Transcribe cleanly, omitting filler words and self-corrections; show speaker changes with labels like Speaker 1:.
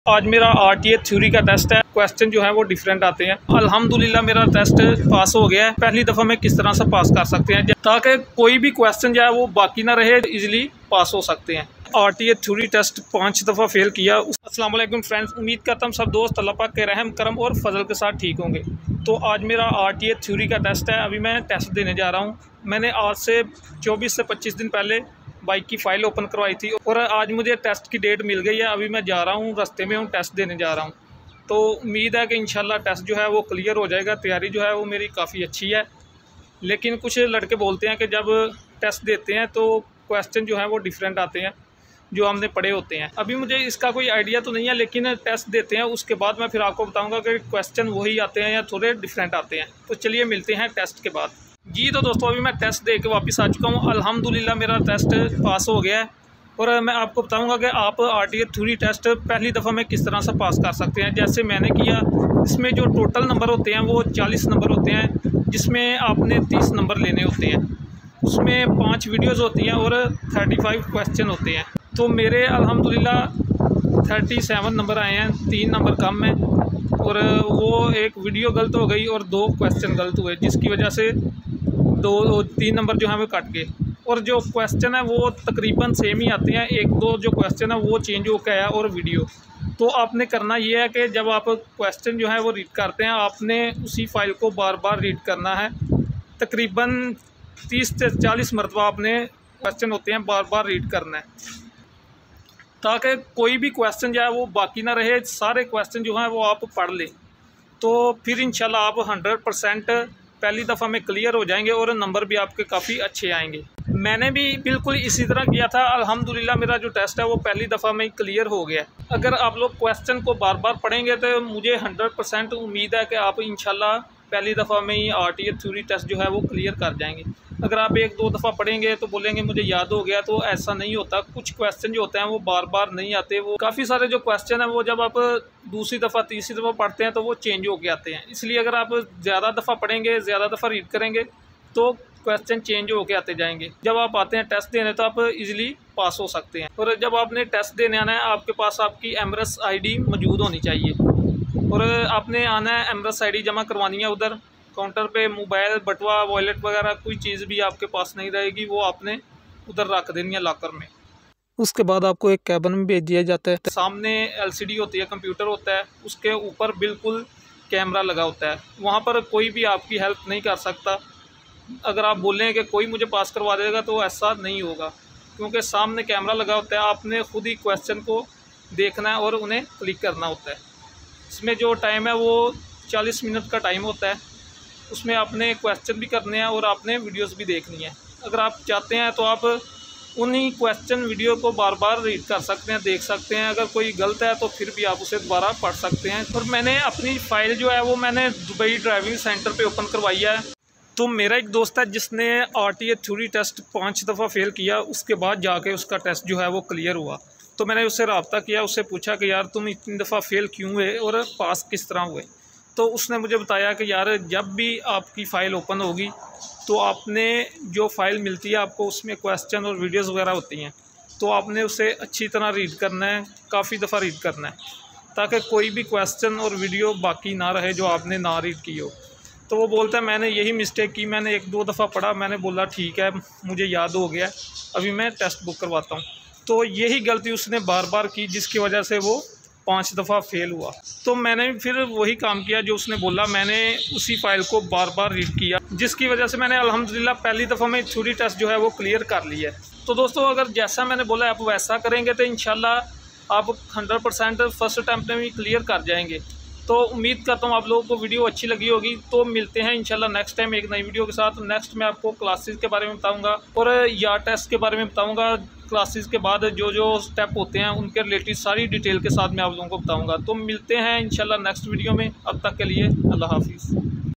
Speaker 1: आज मेरा RTA theory का टेस्ट है। क्वेश्चन जो है वो डिफरेंट आते हैं। अल्हम्दुलिल्लाह मेरा टेस्ट पास हो गया है। पहली दफ़ा में किस तरह से पास कर सकते हैं ताकि कोई भी क्वेश्चन जो है वो बाकी ना रहे, इजीली पास हो सकते हैं। आरटीए थ्योरी टेस्ट 5 दफ़ा फेल किया। अस्सलाम वालेकुम फ्रेंड्स, उम्मीद करता हूँ सब दोस्त अल्लाह पाक के रहम करम और फजल के साथ ठीक होंगे। तो आज मेरा आरटीए थ्योरी का टेस्ट है। अभी मैं टेस्ट देने जा रहा हूँ। मैंने आज से 24 से 25 दिन पहले बाइक की फ़ाइल ओपन करवाई थी और आज मुझे टेस्ट की डेट मिल गई है। अभी मैं जा रहा हूँ, रास्ते में हूँ, टेस्ट देने जा रहा हूँ। तो उम्मीद है कि इंशाल्लाह टेस्ट जो है वो क्लियर हो जाएगा। तैयारी जो है वो मेरी काफ़ी अच्छी है, लेकिन कुछ लड़के बोलते हैं कि जब टेस्ट देते हैं तो क्वेश्चन जो है वो डिफरेंट आते हैं जो हमने पढ़े होते हैं। अभी मुझे इसका कोई आइडिया तो नहीं है, लेकिन टेस्ट देते हैं उसके बाद मैं फिर आपको बताऊँगा कि क्वेश्चन वही आते हैं या थोड़े डिफरेंट आते हैं। तो चलिए मिलते हैं टेस्ट के बाद। जी तो दोस्तों, अभी मैं टेस्ट दे के वापस आ चुका हूँ। अल्हम्दुलिल्लाह मेरा टेस्ट पास हो गया है और मैं आपको बताऊंगा कि आप आरटीए थ्योरी टेस्ट पहली दफ़ा में किस तरह से पास कर सकते हैं। जैसे मैंने किया, इसमें जो टोटल नंबर होते हैं वो 40 नंबर होते हैं, जिसमें आपने 30 नंबर लेने होते हैं। उसमें 5 वीडियोस होती हैं और 35 क्वेश्चन होते हैं। तो मेरे अल्हम्दुलिल्लाह 37 नंबर आए हैं, 3 नंबर कम है और वो एक वीडियो गलत हो गई और 2 क्वेश्चन गलत हुए, जिसकी वजह से 3 नंबर जो हैं वो कट गए। और जो क्वेश्चन है वो तकरीबन सेम ही आते हैं, 1-2 जो क्वेश्चन है वो चेंज होकर आया और वीडियो। तो आपने करना ये है कि जब आप क्वेश्चन जो है वो रीड करते हैं, आपने उसी फाइल को बार बार रीड करना है। तकरीबन 30 से 40 मरतबा आपने क्वेश्चन होते हैं बार बार रीड करना है, ताकि कोई भी क्वेश्चन जो है वो बाकी ना रहे। सारे क्वेश्चन जो हैं वो आप पढ़ लें, तो फिर इंशाल्लाह आप 100% पहली दफ़ा में क्लियर हो जाएंगे और नंबर भी आपके काफ़ी अच्छे आएंगे। मैंने भी बिल्कुल इसी तरह किया था। अल्हम्दुलिल्लाह मेरा जो टेस्ट है वो पहली दफ़ा में ही क्लियर हो गया। अगर आप लोग क्वेश्चन को बार बार पढ़ेंगे तो मुझे 100% उम्मीद है कि आप इंशाल्लाह पहली दफ़ा में ही आरटीए थ्योरी टेस्ट जो है वो क्लियर कर जाएंगे। अगर आप 1-2 दफ़ा पढ़ेंगे तो बोलेंगे मुझे याद हो गया, तो ऐसा नहीं होता। कुछ क्वेश्चन जो होते हैं वो बार बार नहीं आते। वो काफ़ी सारे जो क्वेश्चन हैं वो जब आप दूसरी दफ़ा तीसरी दफ़ा पढ़ते हैं तो वो चेंज हो के आते हैं। इसलिए अगर आप ज़्यादा दफ़ा पढ़ेंगे, ज़्यादा दफ़ा रीड करेंगे तो क्वेश्चन चेंज होके आते जाएंगे। जब आप आते हैं टेस्ट देने तो आप इजीली पास हो सकते हैं। और जब आपने टेस्ट देने आना है, आपके पास आपकी एमरेस आईडी मौजूद होनी चाहिए और आपने आना है, एमरेस आईडी जमा करवानी है। उधर काउंटर पे मोबाइल, बटुआ, वॉलेट वगैरह कोई चीज़ भी आपके पास नहीं रहेगी, वो आपने उधर रख देनी है लॉकर में। उसके बाद आपको एक कैबिन में भेज दिया जाता है। सामने एलसीडी होती है, कंप्यूटर होता है, उसके ऊपर बिल्कुल कैमरा लगा होता है। वहाँ पर कोई भी आपकी हेल्प नहीं कर सकता। अगर आप बोलें कि कोई मुझे पास करवा देगा तो ऐसा नहीं होगा, क्योंकि सामने कैमरा लगा होता है। आपने खुद ही क्वेश्चन को देखना है और उन्हें क्लिक करना होता है। इसमें जो टाइम है वो 40 मिनट का टाइम होता है। उसमें आपने क्वेश्चन भी करने हैं और आपने वीडियोस भी देखनी है। अगर आप चाहते हैं तो आप उन्हीं क्वेश्चन वीडियो को बार बार रीड कर सकते हैं, देख सकते हैं। अगर कोई गलत है तो फिर भी आप उसे दोबारा पढ़ सकते हैं। और मैंने अपनी फ़ाइल जो है वो मैंने दुबई ड्राइविंग सेंटर पे ओपन करवाई है। तो मेरा एक दोस्त है जिसने आरटीए थ्योरी टेस्ट 5 दफ़ा फेल किया, उसके बाद जाके उसका टेस्ट जो है वो क्लियर हुआ। तो मैंने उससे रब्ता किया, उससे पूछा कि यार तुम इतनी दफ़ा फेल क्यों हुए और पास किस तरह हुए। तो उसने मुझे बताया कि यार जब भी आपकी फ़ाइल ओपन होगी तो आपने जो फ़ाइल मिलती है आपको, उसमें क्वेश्चन और वीडियोस वगैरह होती हैं, तो आपने उसे अच्छी तरह रीड करना है, काफ़ी दफ़ा रीड करना है, ताकि कोई भी क्वेश्चन और वीडियो बाकी ना रहे जो आपने ना रीड की हो। तो वो बोलता है मैंने यही मिस्टेक की, मैंने 1-2 दफ़ा पढ़ा, मैंने बोला ठीक है मुझे याद हो गया, अभी मैं टेस्ट बुक करवाता हूँ। तो यही गलती उसने बार बार की, जिसकी वजह से वो 5 दफ़ा फेल हुआ। तो मैंने फिर वही काम किया जो उसने बोला। मैंने उसी फाइल को बार बार रीड किया, जिसकी वजह से मैंने अल्हम्दुलिल्लाह पहली दफ़ा में थ्योरी टेस्ट जो है वो क्लियर कर लिया है। तो दोस्तों, अगर जैसा मैंने बोला आप वैसा करेंगे तो इंशाल्लाह आप 100% फर्स्ट अटैम्प्ट में भी क्लियर कर जाएंगे। तो उम्मीद करता हूँ आप लोगों को वीडियो अच्छी लगी होगी। तो मिलते हैं इंशाल्लाह नेक्स्ट टाइम एक नई वीडियो के साथ। नेक्स्ट मैं आपको क्लासेस के बारे में बताऊँगा और या टेस्ट के बारे में बताऊँगा। क्लासेस के बाद जो जो स्टेप होते हैं उनके रिलेटेड सारी डिटेल के साथ मैं आप लोगों को बताऊँगा। तो मिलते हैं इंशाल्लाह नेक्स्ट वीडियो में। अब तक के लिए अल्लाह हाफिज़।